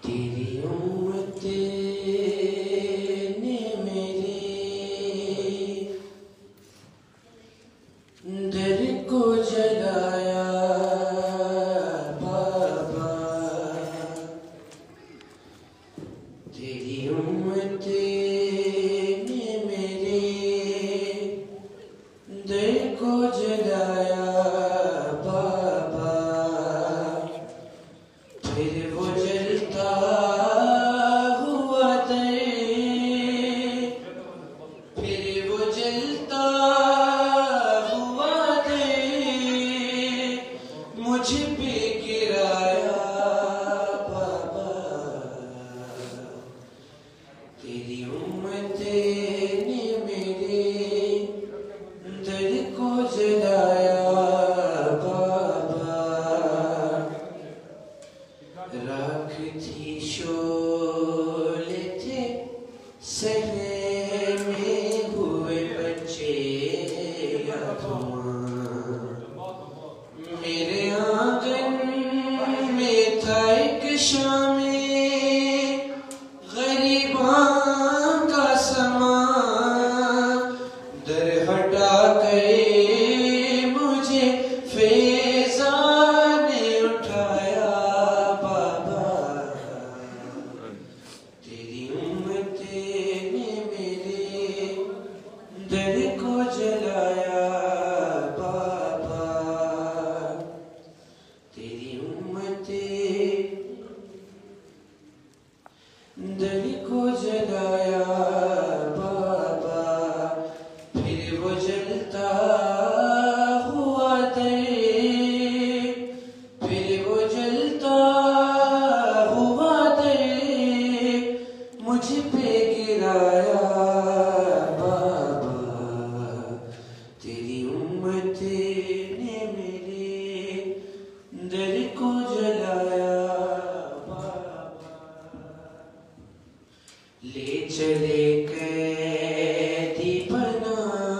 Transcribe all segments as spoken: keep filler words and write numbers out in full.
तेरी उम्मत ने मेरे दर को जलाया बाबा, तेरी उम्मत ने मेरे दर को जलाया बाबा, फिर वो जलता हुआ दर, फिर वो जलता हुआ दर मुझ पे गिराया बाबा, तेरी उम्मत ने मेरे दर को जलाया बाबा। राख थी शोले थे सहरे में हुए बच्चे या धुआं, मेरे आंगन में था एक शामे गरीबां का समा, दर हटा कर मुझे फैज़ान ने उठाया बाबा, तेरी उम्मत ने मेरे दर को जलाया बाबा, तेरी उम्मत दर को जलाया बाबा, फिर वो जलता हुआ दर, फिर वो जलता हुआ दर मुझ पे गिराया बाबा, तेरी उम्मत ने मेरे दर को जलाया बाबा। ले चले कैदी बना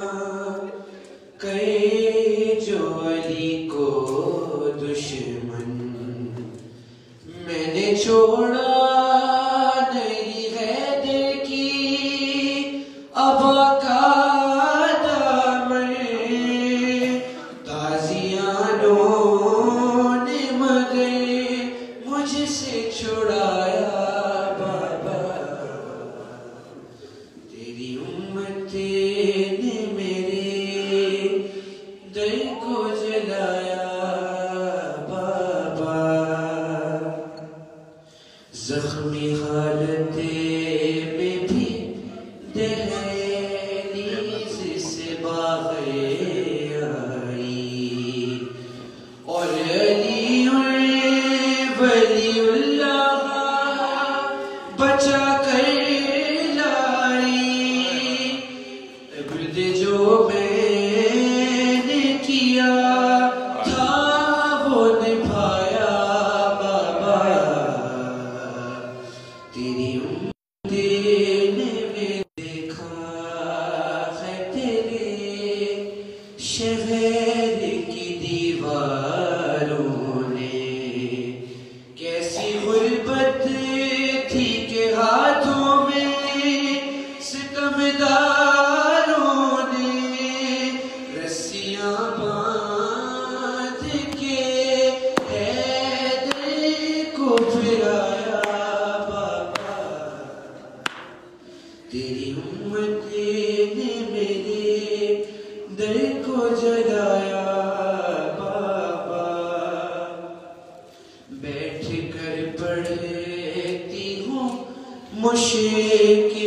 कर जो अली को दुश्मन, मैंने छोड़ा नहीं हैदर की अबा का दामन, ताज़ियानों ने मगर मुझसे छुड़ाया बाबा, तेरी उम्मत ने मेरे दर को जलाया बाबा। ज़ख्मी हालत में भी दहलीज़ से बाहर आई, और अली वलीउल्लाह बचा कर लाई, इब्द जो मैंने किया था वो निभाया बाबा, तेरी उम्मत ने मैं देखा है तेरे शहर की दीवारों ने, कैसी गुर्बत थी के हाथों में सितमदारों ने रस्सियां बांध के हैदर को फिराया बाबा, तेरी उम्मत ने मेरे दर को जलाया बाबा। बैठ कर पढ़ती हूँ मुश्किल